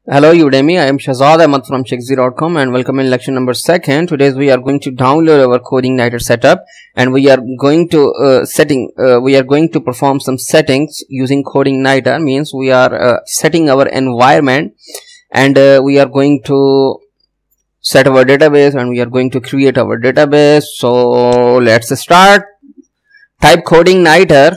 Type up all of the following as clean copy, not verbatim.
Hello Udemy, I am Shahzad Ahmad from Checkzy.com and welcome in lecture number 2. Today we are going to download our CodingNighter setup and we are going to perform some settings using CodingNighter. Means we are setting our environment and we are going to set our database and we are going to create our database. So let's start. Type CodingNighter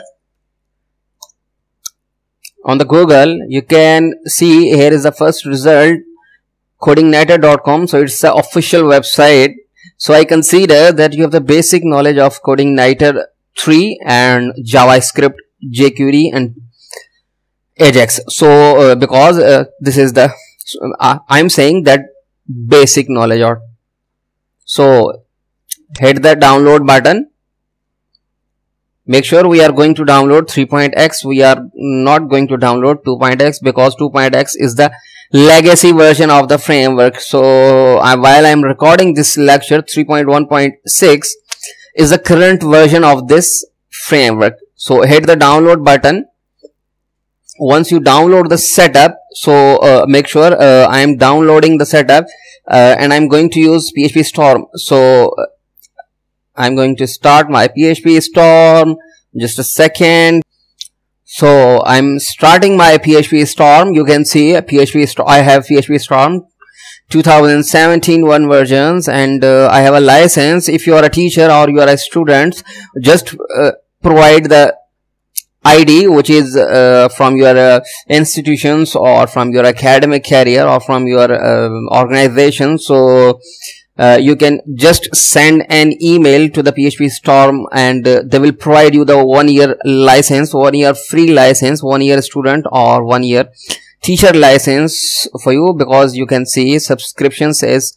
on the Google. You can see here is the first result, codingnighter.com. so it's the official website. So I consider that you have the basic knowledge of CodingNighter 3 and JavaScript, jQuery and Ajax. So because this is the I'm saying that basic knowledge. Or so hit the download button. Make sure we are going to download 3.x. We are not going to download 2.x because 2.x is the legacy version of the framework. So while I am recording this lecture, 3.1.6 is the current version of this framework. So hit the download button. Once you download the setup, so make sure I am downloading the setup and I am going to use PHP Storm. So I'm going to start my PHP Storm. Just a second. So I'm starting my PHP Storm. You can see PHP Storm. I have PHP Storm 2017 one versions, and I have a license. If you are a teacher or you are a student, just provide the ID which is from your institutions or from your academic career or from your organization. So you can just send an email to the PHP Storm and they will provide you the 1 year license, 1 year free license, 1 year student or 1 year teacher license for you, because you can see subscription says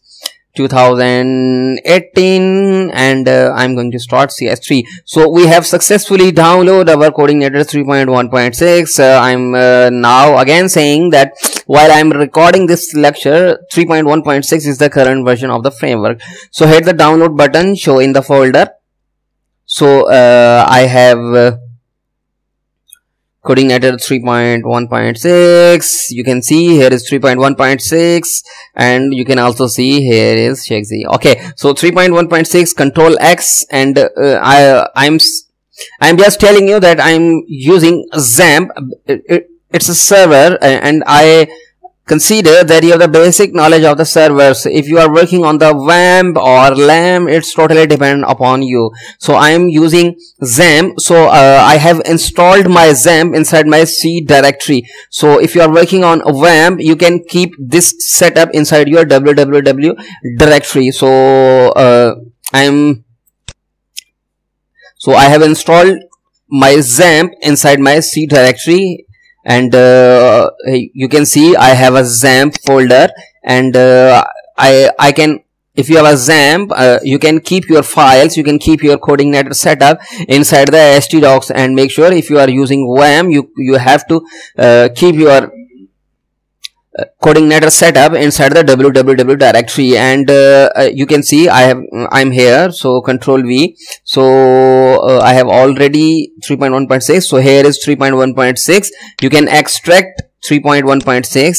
2018 and I'm going to start CS3. So we have successfully downloaded our CodingNighter 3.1.6. I'm now again saying that while I'm recording this lecture, 3.1.6 is the current version of the framework. So hit the download button, show in the folder. So I have CodingNighter 3.1.6. You can see here is 3.1.6 and you can also see here is Checkzy. Okay, so 3.1.6 Control X, and I'm just telling you that I'm using XAMPP. It's a server and I consider that you have the basic knowledge of the servers. If you are working on the WAMP or LAMP, it's totally dependent upon you. So I am using XAMPP. So I have installed my XAMPP inside my C directory. So if you are working on WAMP, you can keep this setup inside your www directory. So I have installed my XAMPP inside my C directory. And you can see I have a XAMPP folder, and I can, if you have a XAMPP, you can keep your files, you can keep your CodingNighter setup inside the htdocs. And make sure if you are using WAMP, you have to keep your CodingNighter setup inside the www directory. And you can see I'm here, so Control V. So I have already 3.1.6. so here is 3.1.6. you can extract 3.1.6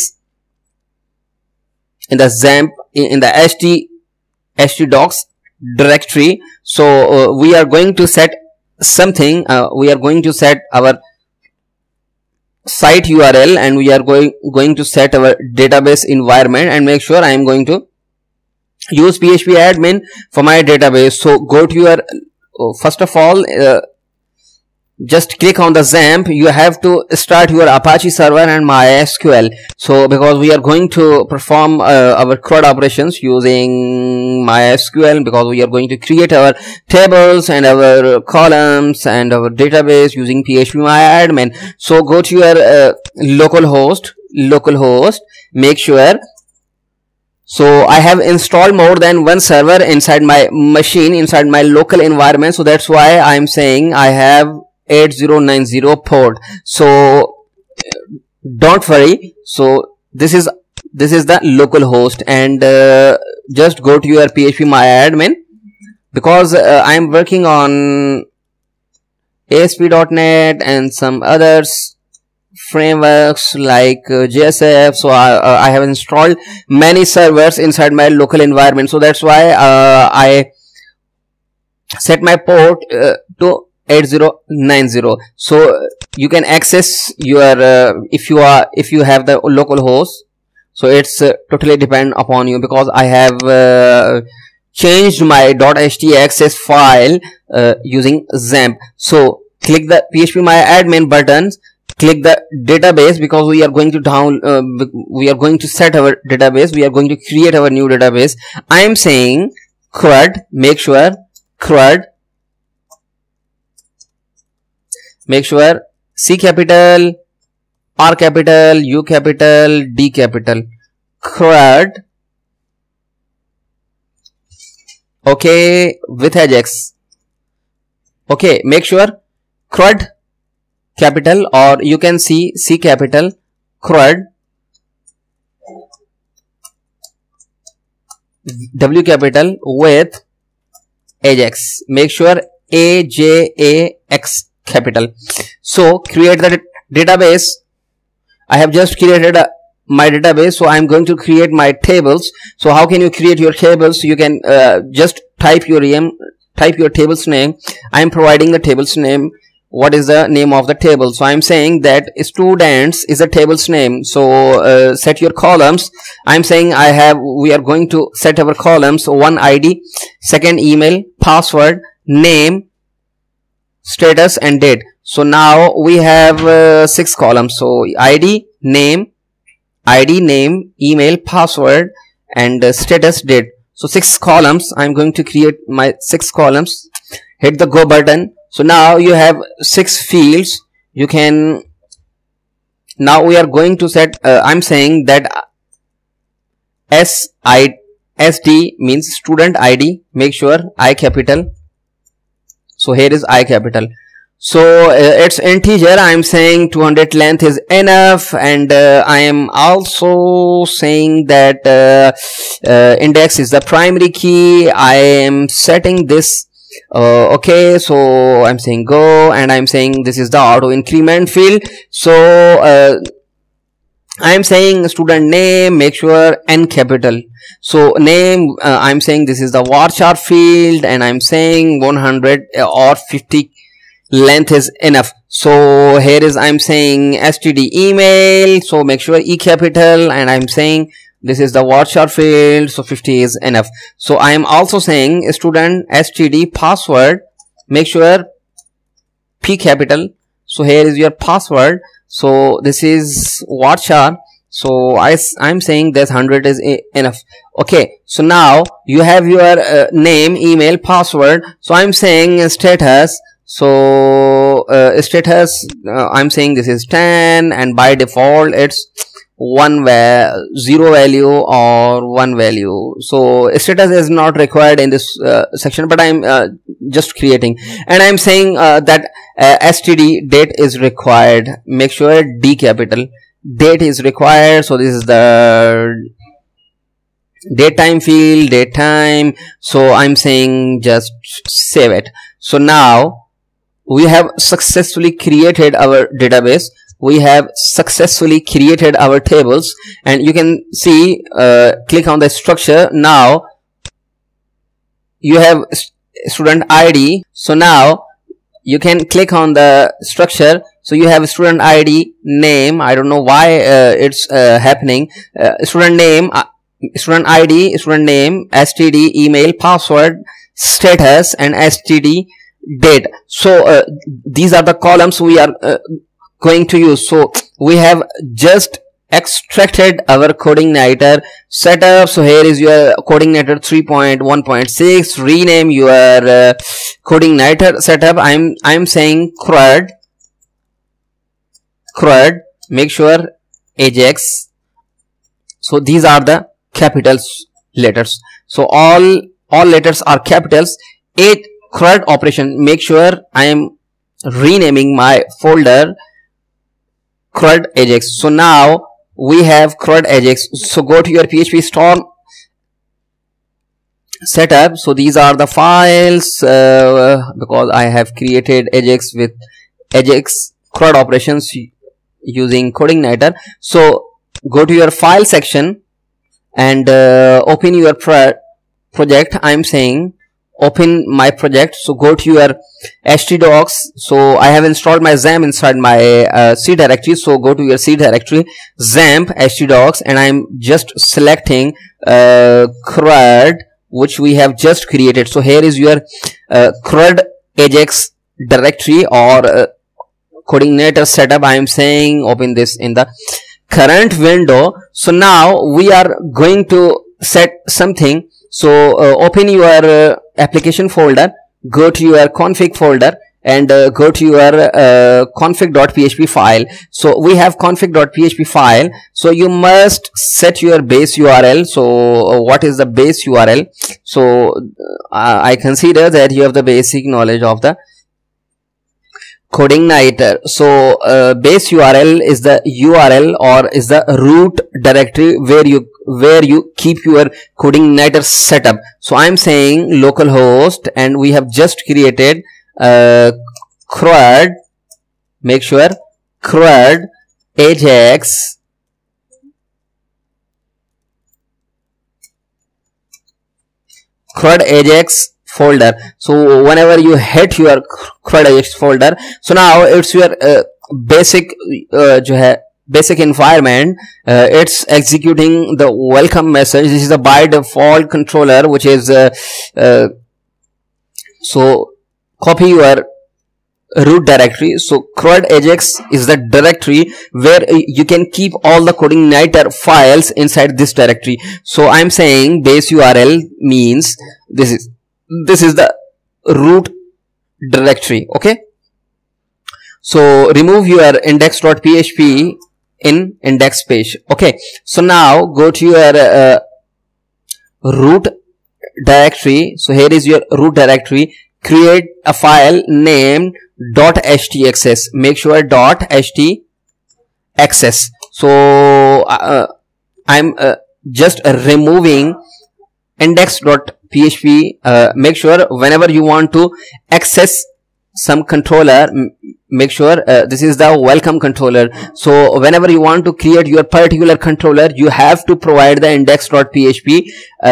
in the XAMPP, in the htdocs directory. So we are going to set something. We are going to set our site URL and we are going to set our database environment, and make sure I am going to use PHP admin for my database. So go to your first of all just click on the XAMPP. You have to start your Apache server and MySQL. So because we are going to perform our CRUD operations using MySQL, because we are going to create our tables and our columns and our database using PHP MyAdmin. So go to your localhost, make sure. So I have installed more than one server inside my machine, inside my local environment. So that's why I'm saying I have 8090 port. So don't worry. So this is the local host, and just go to your PHP MyAdmin, because I'm working on ASP.NET and some others frameworks like JSF. So I have installed many servers inside my local environment, so that's why I set my port to 8090. So you can access your if you have the local host. So it's totally depend upon you, because I have changed my .htaccess file using XAMPP. So click the phpMyAdmin buttons, click the database, because we are going to we are going to set our database, we are going to create our new database. I am saying CRUD, make sure CRUD, make sure C capital, R capital, U capital, D capital, CRUD, okay, with Ajax. Okay, make sure CRUD capital, or you can see C capital, CRUD, W capital with Ajax. Make sure AJAX capital. So create the database. I have just created my database, so I'm going to create my tables. So how can you create your tables? You can just type your table's name. I'm providing the table's name. What is the name of the table? So I'm saying that students is a table's name. So set your columns. I'm saying we are going to set our columns: one ID, second email, password, name, status, and date. So now we have 6 columns. So ID, name, email, password, and status, date. So 6 columns. I'm going to create my 6 columns. Hit the go button. So now you have 6 fields. You can, now we are going to set, I'm saying that SD means student ID. Make sure I capital. So here is I capital. So it's integer. I'm saying 200 length is enough, and I am also saying that index is the primary key. I am setting this. Okay, so I'm saying go, and I'm saying this is the auto increment field. So I'm saying student name, make sure N capital. So name, I'm saying this is the varchar field, and I'm saying 100 or 50 length is enough. So here is, I'm saying std email, so make sure E capital, and I'm saying this is the varchar field, so 50 is enough. So I am also saying student std password, make sure P capital. So here is your password. So this is varchar. So I'm saying that 100 is enough. Okay, so now you have your name, email, password. So I'm saying status. So status, I'm saying this is 10, and by default it's 0 value or 1 value. So status is not required in this section, but I'm just creating, and I'm saying that std date is required. Make sure D capital, date is required. So this is the date time field, date time. So I'm saying just save it. So now we have successfully created our database. We have successfully created our tables, and you can see, click on the structure. Now you have student ID. So now you can click on the structure. So you have student ID, name. I don't know why it's happening. Student name, student ID, student name, std email, password, status, and std date. So these are the columns we are going to use. So we have just extracted our CodeIgniter setup. So here is your CodeIgniter 3.1.6. rename your CodeIgniter setup. I'm saying CRUD, make sure Ajax. So these are the capitals letters. So all letters are capitals. 8 CRUD operation. Make sure I am renaming my folder CRUD Ajax. So now we have CRUD Ajax. So go to your PHP Storm setup. So these are the files, because I have created Ajax with Ajax CRUD operations. using CodingNitre. So go to your file section and open your project. I'm saying open my project. So go to your htdocs. So I have installed my XAMPP inside my C directory. So go to your C directory, XAMPP htdocs, and I'm just selecting CRUD, which we have just created. So here is your CRUD Ajax directory or CodingNitre setup. I am saying open this in the current window. So now we are going to set something. So open your application folder, go to your config folder, and go to your config.php file. So we have config.php file. So you must set your base URL. So what is the base URL? So I consider that you have the basic knowledge of the CodingNitre. So base URL is the URL or is the root directory where you keep your CodingNitre setup. So I'm saying localhost, and we have just created CRUD. Make sure CRUD Ajax folder. So whenever you hit your CRUD Ajax folder, so now it's your basic basic environment. It's executing the welcome message. This is the by default controller, which is so copy your root directory. So CRUD Ajax is the directory where you can keep all the CodingNitre files inside this directory. So I'm saying base URL means this is the root directory. Okay, so remove your index.php in index page. Okay, so now go to your root directory. So here is your root directory. Create a file named .htaccess. Make sure .htaccess. So I'm just removing index.php. Make sure whenever you want to access some controller, make sure this is the welcome controller. So whenever you want to create your particular controller, you have to provide the index.php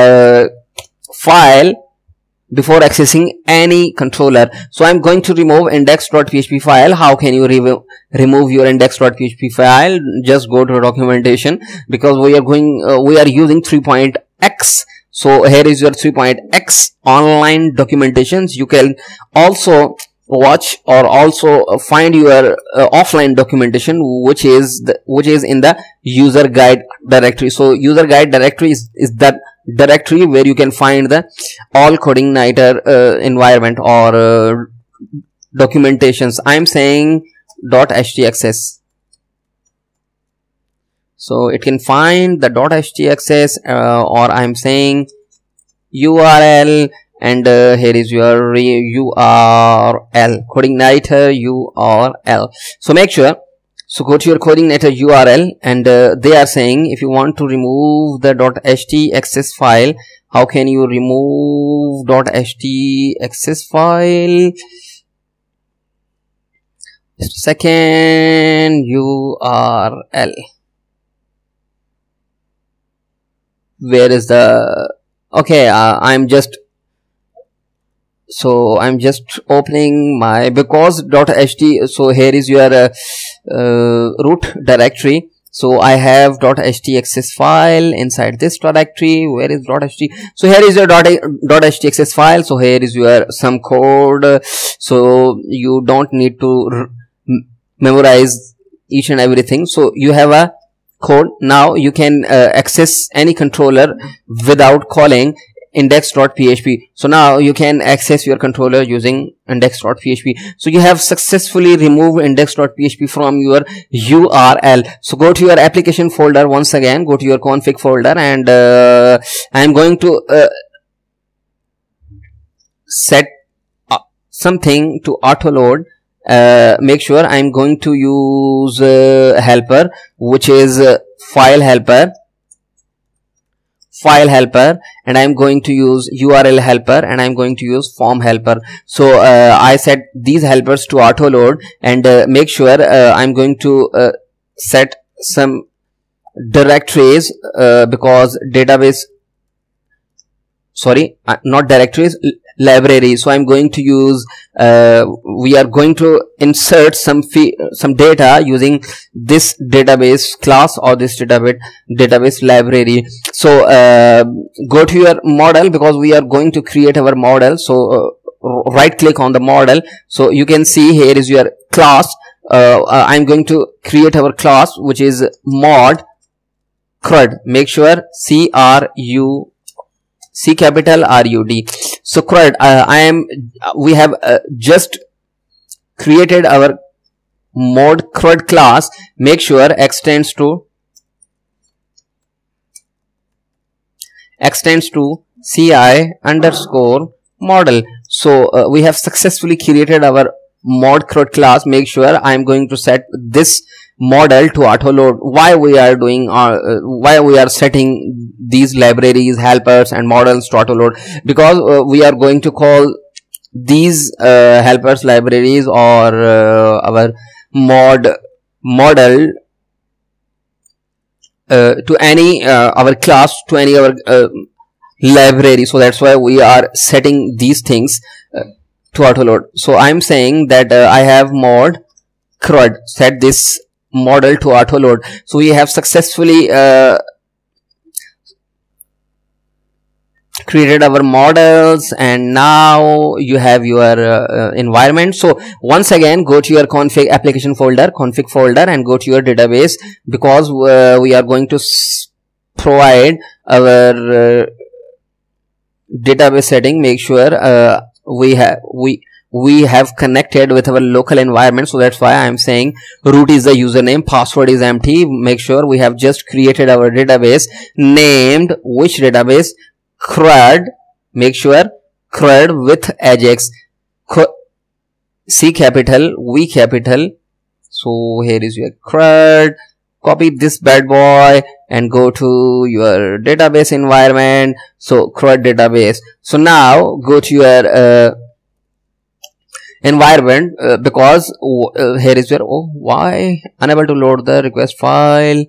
file before accessing any controller. So I'm going to remove index.php file. How can you remove your index.php file? Just go to documentation, because we are using 3.x. So here is your 3.x online documentations. You can also watch or also find your offline documentation, which is in the user guide directory. So user guide directory is that directory where you can find the all CodingNitre environment or documentations. I'm saying .htaccess. So it can find the .htaccess or I'm saying URL, and here is your URL, CodingNitre URL. So make sure, so go to your CodingNitre URL, and they are saying if you want to remove the .htaccess file, how can you remove .htaccess file? Just a second. URL, where is the, okay, I'm just opening my, because .ht, so here is your root directory. So I have .htaccess file inside this directory. Where is .ht? So here is your .htaccess file. So here is your some code. So you don't need to memorize each and everything. So you have a code. Now you can access any controller without calling index.php. So now you can access your controller using index.php. So you have successfully removed index.php from your URL. So go to your application folder once again, go to your config folder, and I'm going to set something to auto load. Make sure I'm going to use helper, which is file helper, and I'm going to use URL helper, and I'm going to use form helper. So I set these helpers to auto load, and make sure I'm going to set some directories because database, sorry, not directories, library. So I'm going to use we are going to insert some data using this database class or this database library. So go to your model, because we are going to create our model. So right click on the model. So you can see here is your class. I'm going to create our class, which is mod CRUD. Make sure C capital RUD. So CRUD, we have just created our mod CRUD class. Make sure extends to CI underscore model. So we have successfully created our mod CRUD class. Make sure I am going to set this model to auto load. Why we are doing why we are setting these libraries, helpers and models to auto load? Because we are going to call these helpers, libraries, or our model to any our class, to any our library. So that's why we are setting these things to auto load. So I'm saying that I have mod CRUD, set this model to auto load. So we have successfully created our models, and now you have your environment. So once again, go to your config application folder, config folder, and go to your database, because we are going to provide our database setting. Make sure we have connected with our local environment. So that's why I'm saying root is the username, password is empty. Make sure we have just created our database, named which database? CRUD. Make sure CRUD with Ajax, C capital, V capital. So here is your CRUD. Copy this bad boy and go to your database environment. So CRUD database. So now go to your environment, because here is your why unable to load the request file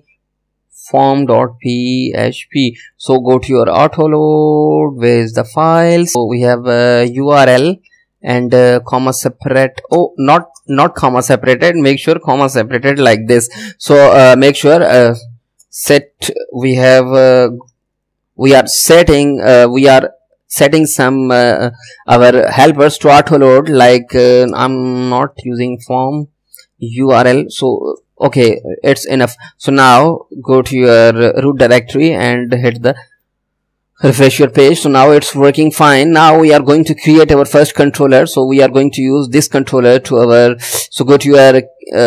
form.php. So go to your auto load. Where is the file? So we have URL and comma separate. Oh, not comma separated. Make sure comma separated like this. So make sure set. We are setting some our helpers to auto load, like I'm not using form URL. So okay, it's enough. So now go to your root directory and hit the refresh your page. So now it's working fine. Now we are going to create our first controller. So we are going to use this controller to our, so go to your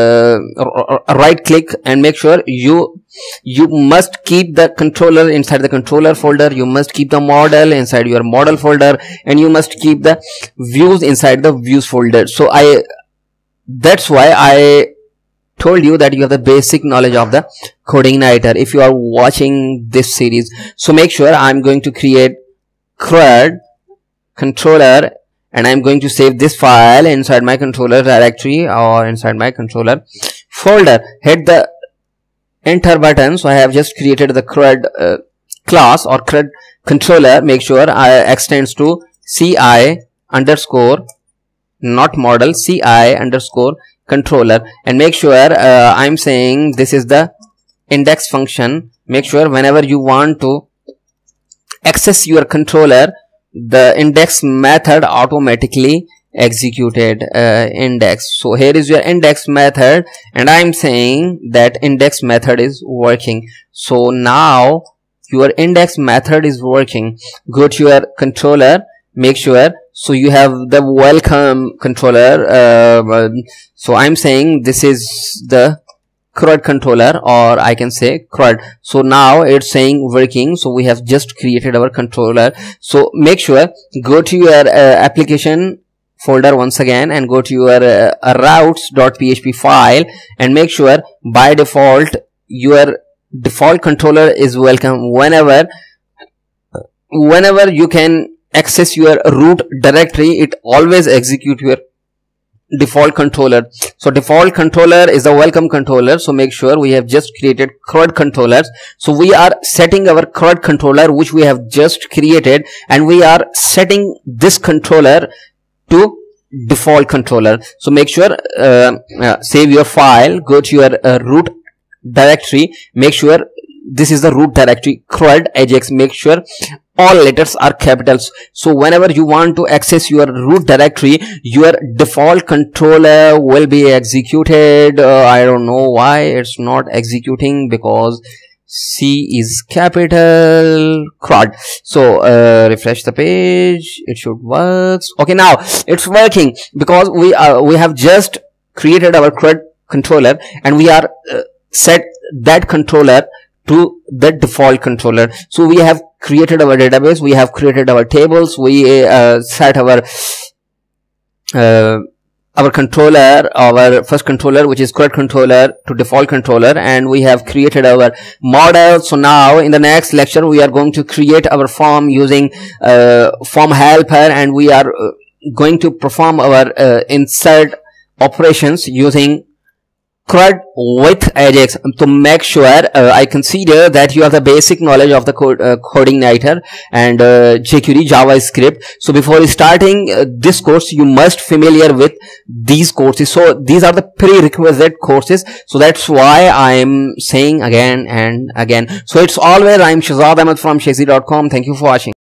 right click and make sure you must keep the controller inside the controller folder. You must keep the model inside your model folder, and you must keep the views inside the views folder. So that's why I told you that you have the basic knowledge of the CodingNighter if you are watching this series. So make sure I'm going to create CRUD controller, and I'm going to save this file inside my controller directory or inside my controller folder. Hit the enter button. So I have just created the CRUD class or CRUD controller. Make sure I extends to CI underscore, not model, CI underscore controller, and make sure I'm saying this is the index function. Make sure whenever you want to access your controller, the index method automatically executed index. So here is your index method, and I'm saying that index method is working. So now your index method is working. Go to your controller. Make sure, so you have the welcome controller. So I'm saying this is the CRUD controller, or I can say CRUD. So now it's saying working. So we have just created our controller. So make sure go to your application folder once again and go to your routes.php file, and make sure by default your default controller is welcome. Whenever you can access your root directory, it always execute your default controller. So default controller is a welcome controller. So make sure we have just created CRUD controllers. So we are setting our CRUD controller which we have just created, and we are setting this controller to default controller. So make sure save your file, go to your root directory, make sure this is the root directory CRUD Ajax, make sure all letters are capitals. So whenever you want to access your root directory, your default controller will be executed. I don't know why it's not executing, because C is capital CRUD. So refresh the page, it should work. Okay, now it's working because we have just created our CRUD controller, and we are set that controller to the default controller. So we have created our database, we have created our tables, we set our controller, our first controller, which is CRUD controller, to default controller, and we have created our model. So now in the next lecture we are going to create our form using form helper, and we are going to perform our insert operations using CRUD with Ajax. To make sure I consider that you have the basic knowledge of the CodingNitor and jQuery JavaScript. So before starting this course, you must familiar with these courses. So these are the prerequisite courses. So that's why I'm saying again and again. So it's always, I'm Shahzad Ahmed from Shahzi.com. Thank you for watching.